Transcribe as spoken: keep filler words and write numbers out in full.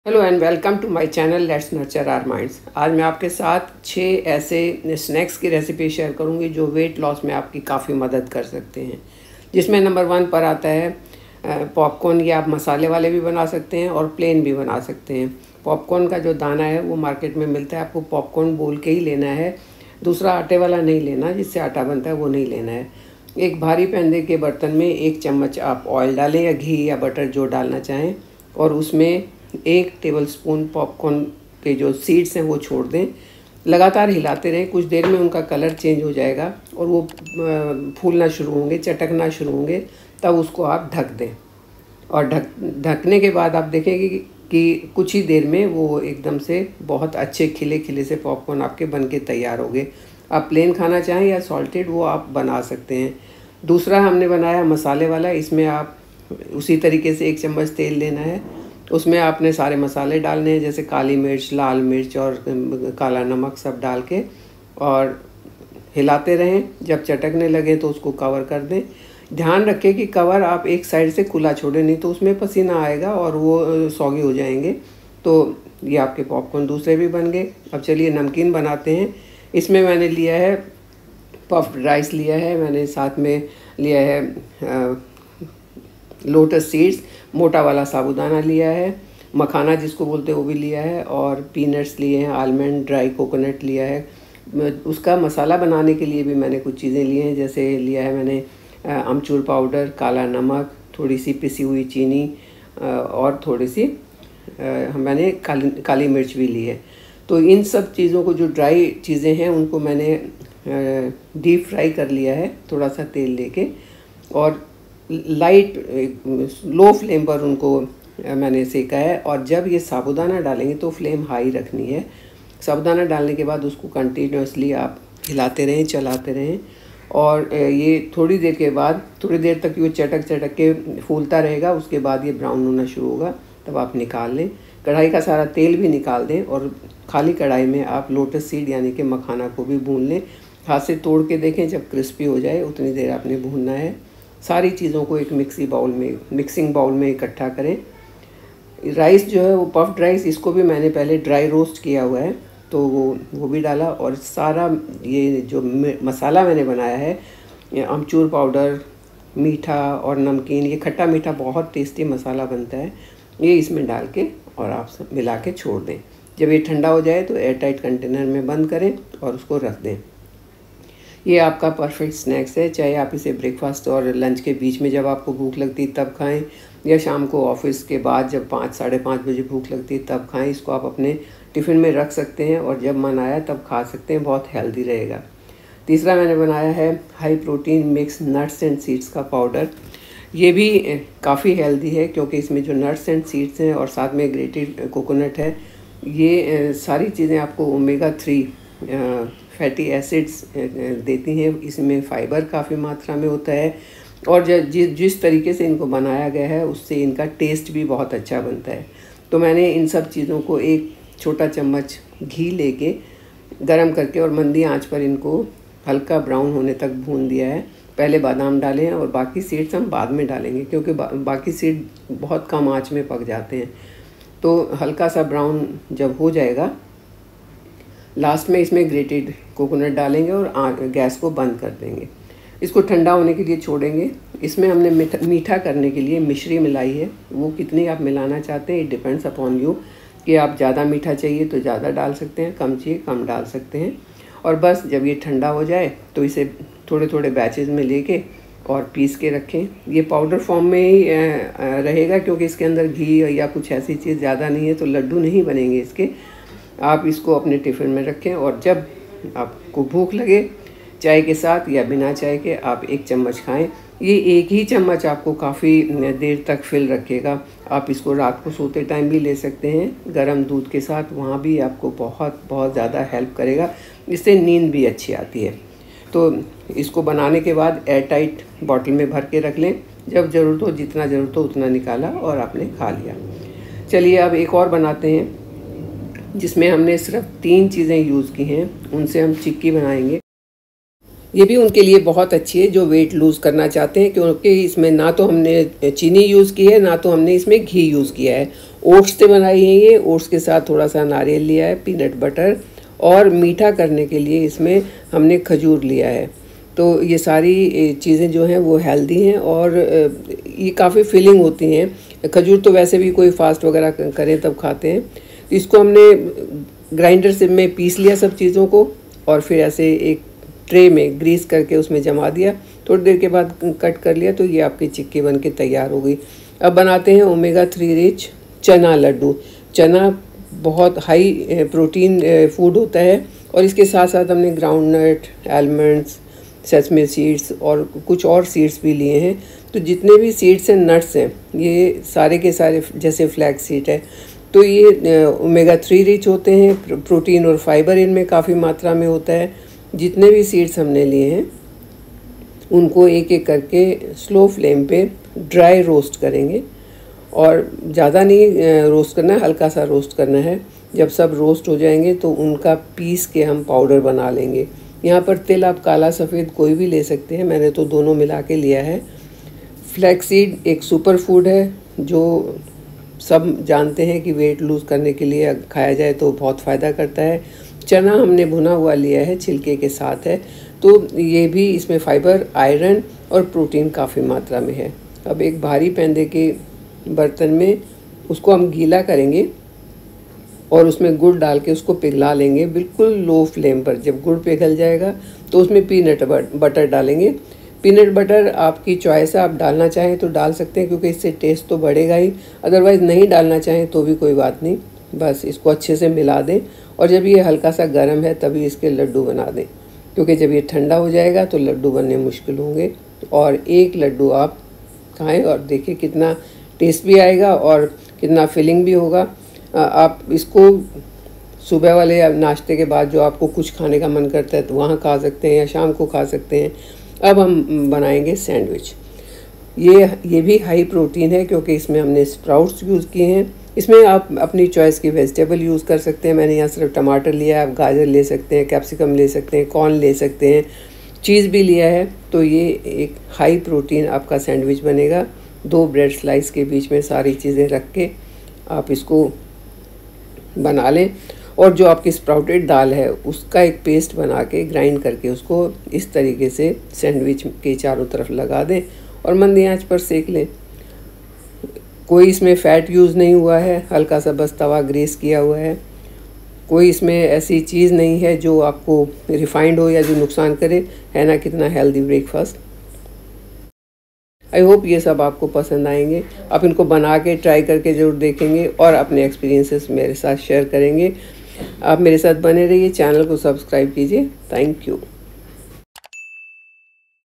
Hello and welcome to my channel let's nurture our minds. आज मैं आपके साथ छः ऐसे स्नैक्स की रेसिपी शेयर करूंगी जो वेट लॉस में आपकी काफ़ी मदद कर सकते हैं। जिसमें नंबर वन पर आता है पॉपकॉर्न। ये आप मसाले वाले भी बना सकते हैं और प्लेन भी बना सकते हैं। पॉपकॉर्न का जो दाना है वो मार्केट में मिलता है, आपको पॉपकॉर्न बोल के ही लेना है, दूसरा आटे वाला नहीं लेना, जिससे आटा बनता है वो नहीं लेना है। एक भारी पैंदे के बर्तन में एक चम्मच आप ऑयल डालें या घी या बटर जो डालना चाहें, और उसमें एक टेबलस्पून पॉपकॉर्न के जो सीड्स हैं वो छोड़ दें। लगातार हिलाते रहें, कुछ देर में उनका कलर चेंज हो जाएगा और वो फूलना शुरू होंगे, चटकना शुरू होंगे, तब उसको आप ढक दें। और ढक ढकने के बाद आप देखेंगे कि, कि कुछ ही देर में वो एकदम से बहुत अच्छे खिले खिले से पॉपकॉर्न आपके बन के तैयार हो गए। आप प्लेन खाना चाहें या सॉल्टेड, वो आप बना सकते हैं। दूसरा हमने बनाया मसाले वाला। इसमें आप उसी तरीके से एक चम्मच तेल लेना है, उसमें आपने सारे मसाले डालने हैं, जैसे काली मिर्च, लाल मिर्च और काला नमक सब डाल के, और हिलाते रहें। जब चटकने लगे तो उसको कवर कर दें। ध्यान रखें कि कवर आप एक साइड से खुला छोड़ें, नहीं तो उसमें पसीना आएगा और वो सौगी हो जाएंगे। तो ये आपके पॉपकॉर्न दूसरे भी बन गए। अब चलिए नमकीन बनाते हैं। इसमें मैंने लिया है पफ्ड राइस लिया है, मैंने साथ में लिया है लोटस सीड्स, मोटा वाला साबूदाना लिया है, मखाना जिसको बोलते हैं वो भी लिया है, और पीनट्स लिए हैं, आलमंड, ड्राई कोकोनट लिया है। उसका मसाला बनाने के लिए भी मैंने कुछ चीज़ें लिए हैं, जैसे लिया है मैंने अमचूर पाउडर, काला नमक, थोड़ी सी पिसी हुई चीनी और थोड़ी सी मैंने काली काली मिर्च भी ली है। तो इन सब चीज़ों को, जो ड्राई चीज़ें हैं, उनको मैंने डीप फ्राई कर लिया है थोड़ा सा तेल लेके, और लाइट लो फ्लेम पर उनको मैंने सेका है। और जब ये साबूदाना डालेंगे तो फ्लेम हाई रखनी है। साबूदाना डालने के बाद उसको कंटिन्यूसली आप हिलाते रहें, चलाते रहें, और ये थोड़ी देर के बाद, थोड़ी देर तक ये चटक चटक के फूलता रहेगा। उसके बाद ये ब्राउन होना शुरू होगा, तब आप निकाल लें। कढ़ाई का सारा तेल भी निकाल दें, और खाली कढ़ाई में आप लोटस सीड यानी कि मखाना को भी भून लें। हाथ से तोड़ के देखें, जब क्रिस्पी हो जाए उतनी देर आपने भूनना है। सारी चीज़ों को एक मिक्सी बाउल में मिक्सिंग बाउल में इकट्ठा करें। राइस जो है वो पफ्ड राइस, इसको भी मैंने पहले ड्राई रोस्ट किया हुआ है, तो वो वो भी डाला। और सारा ये जो मसाला मैंने बनाया है, ये अमचूर पाउडर, मीठा और नमकीन, ये खट्टा मीठा बहुत टेस्टी मसाला बनता है, ये इसमें डाल के और आप सब मिला के छोड़ दें। जब ये ठंडा हो जाए तो एयर टाइट कंटेनर में बंद करें और उसको रख दें। ये आपका परफेक्ट स्नैक्स है। चाहे आप इसे ब्रेकफास्ट और लंच के बीच में जब आपको भूख लगती है तब खाएं, या शाम को ऑफिस के बाद जब पाँच साढ़े पाँच बजे भूख लगती है तब खाएं। इसको आप अपने टिफ़िन में रख सकते हैं और जब मन आया तब खा सकते हैं, बहुत हेल्दी रहेगा। तीसरा मैंने बनाया है high protein mix nuts and seeds का पाउडर। ये भी काफ़ी हेल्दी है, क्योंकि इसमें जो नट्स एंड सीड्स हैं और साथ में ग्रेटेड कोकोनट है, ये सारी चीज़ें आपको ओमेगा थ्री फैटी एसिड्स देती हैं। इसमें फ़ाइबर काफ़ी मात्रा में होता है, और जिस जिस तरीके से इनको बनाया गया है उससे इनका टेस्ट भी बहुत अच्छा बनता है। तो मैंने इन सब चीज़ों को एक छोटा चम्मच घी लेके गरम करके और मंदी आंच पर इनको हल्का ब्राउन होने तक भून दिया है। पहले बादाम डाले हैं और बाकी सीड्स हम बाद में डालेंगे, क्योंकि बा, बाकी सीड बहुत कम आँच में पक जाते हैं। तो हल्का सा ब्राउन जब हो जाएगा, लास्ट में इसमें ग्रेटेड कोकोनट डालेंगे और गैस को बंद कर देंगे। इसको ठंडा होने के लिए छोड़ेंगे। इसमें हमने मीठा मीठा करने के लिए मिश्री मिलाई है। वो कितनी आप मिलाना चाहते हैं, इट डिपेंड्स अपॉन यू, कि आप ज़्यादा मीठा चाहिए तो ज़्यादा डाल सकते हैं, कम चाहिए कम डाल सकते हैं। और बस जब ये ठंडा हो जाए तो इसे थोड़े थोड़े बैचेज में लेके और पीस के रखें। ये पाउडर फॉर्म में ही रहेगा, क्योंकि इसके अंदर घी या कुछ ऐसी चीज़ ज़्यादा नहीं है, तो लड्डू नहीं बनेंगे इसके। आप इसको अपने टिफ़िन में रखें, और जब आपको भूख लगे, चाय के साथ या बिना चाय के, आप एक चम्मच खाएं। ये एक ही चम्मच आपको काफ़ी देर तक फिल रखेगा। आप इसको रात को सोते टाइम भी ले सकते हैं गरम दूध के साथ, वहाँ भी आपको बहुत बहुत ज़्यादा हेल्प करेगा। इससे नींद भी अच्छी आती है। तो इसको बनाने के बाद एयर टाइट बॉटल में भर के रख लें। जब ज़रूरत हो, जितना ज़रूरत हो उतना निकाला और आपने खा लिया। चलिए अब एक और बनाते हैं, जिसमें हमने सिर्फ तीन चीज़ें यूज़ की हैं, उनसे हम चिक्की बनाएंगे। ये भी उनके लिए बहुत अच्छी है जो वेट लूज़ करना चाहते हैं, क्योंकि इसमें ना तो हमने चीनी यूज़ की है, ना तो हमने इसमें घी यूज़ किया है, ओट्स से बनाई है ये। ओट्स के साथ थोड़ा सा नारियल लिया है, पीनट बटर, और मीठा करने के लिए इसमें हमने खजूर लिया है। तो ये सारी चीज़ें जो हैं वो हेल्दी हैं और ये काफ़ी फिलिंग होती हैं। खजूर तो वैसे भी कोई फास्ट वगैरह करें तब खाते हैं। तो इसको हमने ग्राइंडर से में पीस लिया सब चीज़ों को, और फिर ऐसे एक ट्रे में ग्रीस करके उसमें जमा दिया। थोड़ी देर के बाद कट कर लिया तो ये आपकी चिक्की बन के तैयार हो गई। अब बनाते हैं ओमेगा थ्री रिच चना लड्डू। चना बहुत हाई प्रोटीन फूड होता है, और इसके साथ साथ हमने ground nut, almonds, sesame seeds और कुछ और सीड्स भी लिए हैं। तो जितने भी सीड्स एंड नट्स हैं ये सारे के सारे, जैसे फ्लैक्स सीड है, तो ये ओमेगा थ्री रिच होते हैं। प्रोटीन और फाइबर इनमें काफ़ी मात्रा में होता है। जितने भी सीड्स हमने लिए हैं उनको एक एक करके स्लो फ्लेम पे ड्राई रोस्ट करेंगे, और ज़्यादा नहीं रोस्ट करना है, हल्का सा रोस्ट करना है। जब सब रोस्ट हो जाएंगे तो उनका पीस के हम पाउडर बना लेंगे। यहाँ पर तिल आप काला सफ़ेद कोई भी ले सकते हैं, मैंने तो दोनों मिला के लिया है। फ्लैक्सीड एक सुपर फूड है जो सब जानते हैं कि वेट लूज़ करने के लिए खाया जाए तो बहुत फ़ायदा करता है। चना हमने भुना हुआ लिया है, छिलके के साथ है, तो ये भी इसमें फाइबर, आयरन और प्रोटीन काफ़ी मात्रा में है। अब एक भारी पैंदे के बर्तन में उसको हम गीला करेंगे और उसमें गुड़ डाल के उसको पिघला लेंगे बिल्कुल लो फ्लेम पर। जब गुड़ पिघल जाएगा तो उसमें पीनट बटर डालेंगे। पीनट बटर आपकी चॉइस है, आप डालना चाहें तो डाल सकते हैं क्योंकि इससे टेस्ट तो बढ़ेगा ही, अदरवाइज़ नहीं डालना चाहें तो भी कोई बात नहीं। बस इसको अच्छे से मिला दें, और जब ये हल्का सा गर्म है तभी इसके लड्डू बना दें, क्योंकि जब ये ठंडा हो जाएगा तो लड्डू बनने मुश्किल होंगे। और एक लड्डू आप खाएं और देखिए कितना टेस्ट भी आएगा और कितना फिलिंग भी होगा। आप इसको सुबह वाले नाश्ते के बाद जो आपको कुछ खाने का मन करता है तो वहाँ खा सकते हैं, या शाम को खा सकते हैं। अब हम बनाएंगे सैंडविच। ये ये भी हाई प्रोटीन है क्योंकि इसमें हमने स्प्राउट्स यूज़ किए हैं। इसमें आप अपनी चॉइस की वेजिटेबल यूज़ कर सकते हैं। मैंने यहाँ सिर्फ टमाटर लिया है, आप गाजर ले सकते हैं, कैप्सिकम ले सकते हैं, कॉर्न ले सकते हैं, चीज़ भी लिया है। तो ये एक हाई प्रोटीन आपका सैंडविच बनेगा। दो ब्रेड स्लाइस के बीच में सारी चीज़ें रख के आप इसको बना लें, और जो आपकी स्प्राउटेड दाल है उसका एक पेस्ट बना के ग्राइंड करके उसको इस तरीके से सैंडविच के चारों तरफ लगा दें और मंदी आंच पर सेक लें। कोई इसमें फ़ैट यूज़ नहीं हुआ है, हल्का सा बस तवा ग्रीस किया हुआ है। कोई इसमें ऐसी चीज़ नहीं है जो आपको रिफाइंड हो या जो नुकसान करे, है ना। कितना हेल्दी ब्रेकफास्ट। आई होप ये सब आपको पसंद आएंगे। आप इनको बना के ट्राई करके ज़रूर देखेंगे और अपने एक्सपीरियंसेस मेरे साथ शेयर करेंगे। आप मेरे साथ बने रहिए, चैनल को सब्सक्राइब कीजिए। Thank you.